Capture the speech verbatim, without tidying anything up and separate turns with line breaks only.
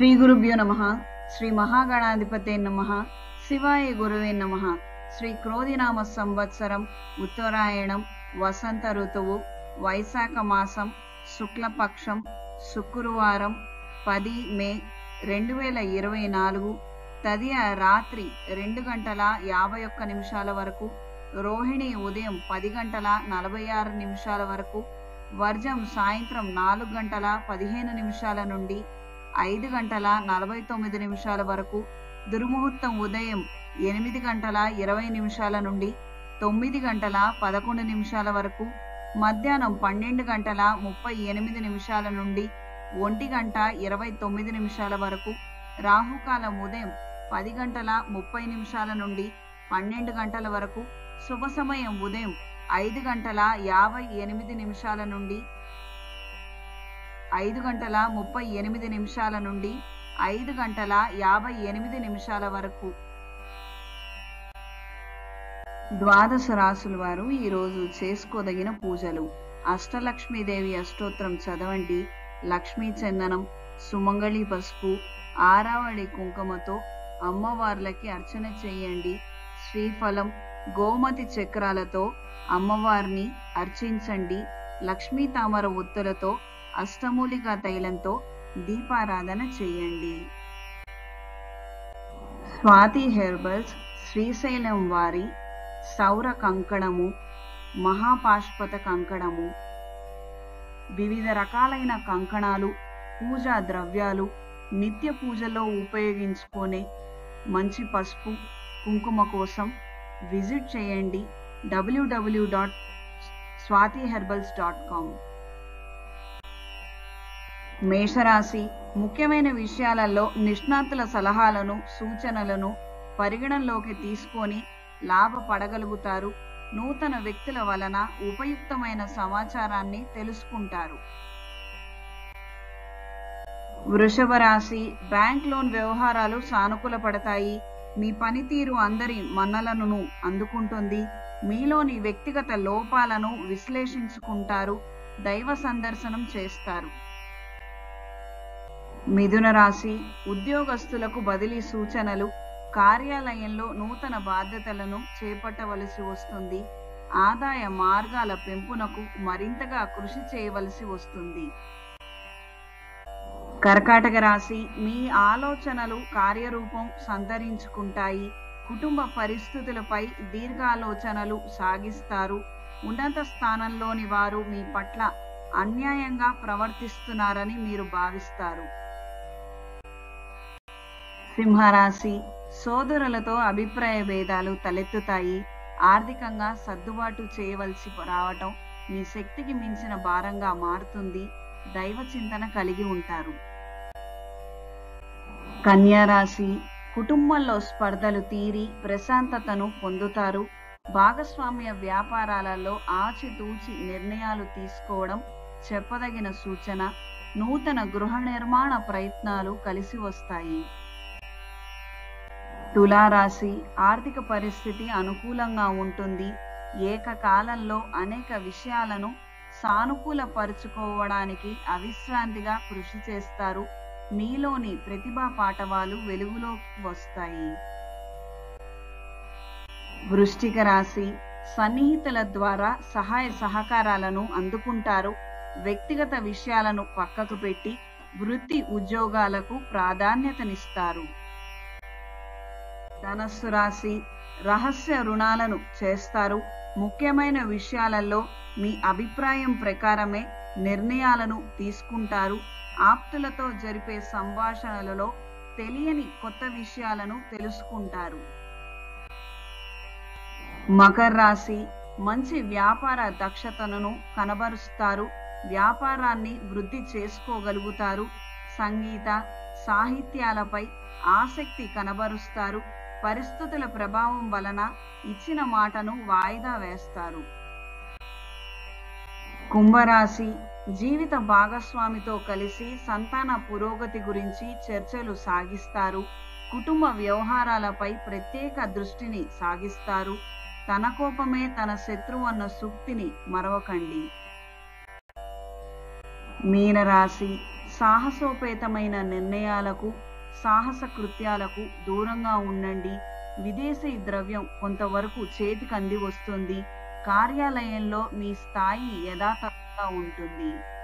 శ్రీ గురుభ్యో నమః. శ్రీ మహాగణాధిపతే నమః. శివాయ గురువే నమః. శ్రీ క్రోధినామ సంవత్సరం, ఉత్తరాయణం, వసంత ఋతువు, వైశాఖ మాసం, శుక్లపక్షం, శుక్రవారం, పది మే రెండు వేల ఇరవై నాలుగు. తదియ రాత్రి రెండు గంటల యాభై ఒక్క నిమిషాల వరకు, రోహిణి ఉదయం పది గంటల నలభై ఆరు నిమిషాల వరకు, వర్జం సాయంత్రం నాలుగు గంటల పదిహేను నిమిషాల నుండి ఐదు గంటల నలభై తొమ్మిది నిమిషాల వరకు, దుర్ముహూర్తం ఉదయం ఎనిమిది గంటల ఇరవై నిమిషాల నుండి తొమ్మిది గంటల పదకొండు నిమిషాల వరకు, మధ్యాహ్నం పన్నెండు గంటల ముప్పై ఎనిమిది నిమిషాల నుండి ఒంటి గంట ఇరవై తొమ్మిది నిమిషాల వరకు, రాహుకాలం ఉదయం పది గంటల ముప్పై నిమిషాల నుండి పన్నెండు గంటల వరకు, శుభ సమయం ఉదయం ఐదు గంటల యాభై ఎనిమిది నిమిషాల నుండి ఐదు గంటల ముప్పై ఎనిమిది నిమిషాల నుండి ఐదు గంటల యాభై ఎనిమిది నిమిషాల వరకు. ద్వాదశ రాసుల వారు ఈరోజు చేసుకోదగిన పూజలు: అష్టలక్ష్మీదేవి అష్టోత్తరం చదవండి. లక్ష్మీ చందనం, సుమంగళి పసుపు, ఆరావళి కుంకుమతో అమ్మవార్లకి అర్చన చేయండి. శ్రీఫలం, గోమతి చక్రాలతో అమ్మవారిని అర్చించండి. లక్ష్మీ తామర ఒత్తులతో, అష్టమూలికా తైలంతో దీపారాధన చేయండి. స్వాతి హెర్బల్స్ శ్రీశైలం వారి సౌర కంకణము, మహాపాష్పత కంకణము, వివిధ రకాలైన కంకణాలు, పూజా ద్రవ్యాలు, నిత్య పూజలో ఉపయోగించుకునే మంచి పసుపు కుంకుమ కోసం విజిట్ చేయండి WWW dot Swathi herbals dot com. మేషరాశి: ముఖ్యమైన విషయాలలో నిష్ణాతుల సలహాలను, సూచనలను పరిగణనలోకి తీసుకొని లాభపడగలుగుతారు. నూతన వ్యక్తుల వలన ఉపయుక్తమైన సమాచారాన్ని తెలుసుకుంటారు. వృషభ రాశి: బ్యాంక్ లోన్ వ్యవహారాలు సానుకూల పడతాయి. మీ పనితీరు అందరి మన్నలను అందుకుంటుంది. మీలోని వ్యక్తిగత లోపాలను విశ్లేషించుకుంటారు. దైవ సందర్శనం చేస్తారు. మిథున రాశి: ఉద్యోగస్తులకు బదిలీ సూచనలు. కార్యాలయంలో నూతన బాధ్యతలను చేపట్టవలసి వస్తుంది. ఆదాయ మార్గాల పెంపునకు మరింతగా కృషి చేయవలసి వస్తుంది. కర్కాటక రాశి: మీ ఆలోచనలు కార్యరూపం సంతరించుకుంటాయి. కుటుంబ పరిస్థితులపై దీర్ఘాలోచనలు సాగిస్తారు. ఉన్నత స్థానంలోని వారు మీ పట్ల అన్యాయంగా ప్రవర్తిస్తున్నారని మీరు భావిస్తారు. సింహరాశి: సోదరులతో అభిప్రాయ భేదాలు తలెత్తుతాయి. ఆర్థికంగా సర్దుబాటు చేయవలసి రావటం మీ శక్తికి మించిన భారంగా మారుతుంది. దైవ చింతన కలిగి ఉంటారు. కన్యా రాశి: కుటుంబంలో స్పర్ధలు తీరి ప్రశాంతతను పొందుతారు. భాగస్వామ్య వ్యాపారాలలో ఆచితూచి నిర్ణయాలు తీసుకోవడం చెప్పదగిన సూచన. నూతన గృహ నిర్మాణ ప్రయత్నాలు కలిసి వస్తాయి. తులారాశి: ఆర్థిక పరిస్థితి అనుకూలంగా ఉంటుంది. ఏకకాలంలో అనేక విషయాలను సానుకూల పరుచుకోవడానికి అవిశ్రాంతిగా కృషి చేస్తారు. మీలోని ప్రతిభా పాటవాలు వెలుగులోకి వస్తాయి. వృశ్చిక రాశి: సన్నిహితుల ద్వారా సహాయ సహకారాలను అందుకుంటారు. వ్యక్తిగత విషయాలను పక్కకు పెట్టి వృత్తి ఉద్యోగాలకు ప్రాధాన్యతనిస్తారు. ధనస్సు రాశి: రహస్య రుణాలను చేస్తారు. ముఖ్యమైన విషయాలలో మీ అభిప్రాయం ప్రకారమే నిర్ణయాలను తీసుకుంటారు. ఆప్తులతో జరిపే సంభాషణలలో తెలియని కొత్త విషయాలను తెలుసుకుంటారు. మకర రాశి: మంచి వ్యాపార దక్షతను కనబరుస్తారు. వ్యాపారాన్ని వృద్ధి చేసుకోగలుగుతారు. సంగీత సాహిత్యాలపై ఆసక్తి కనబరుస్తారు. పరిస్థితుల ప్రభావం వలన ఇచ్చిన మాటను వాయిదా వేస్తారు. కుంభరాశి: జీవిత భాగస్వామితో కలిసి సంతాన పురోగతి గురించి చర్చలు సాగిస్తారు. కుటుంబ వ్యవహారాలపై ప్రత్యేక దృష్టిని సాగిస్తారు. తన కోపమే తన శత్రువు అన్న సూక్తిని మరవకండి. మీనరాశి: సాహసోపేతమైన నిర్ణయాలకు, సాహస కృత్యాలకు దూరంగా ఉండండి. విదేశీ ద్రవ్యం కొంతవరకు చేతికంది వస్తుంది. కార్యాలయంలో మీ స్థాయి యథాతథంగా ఉంటుంది.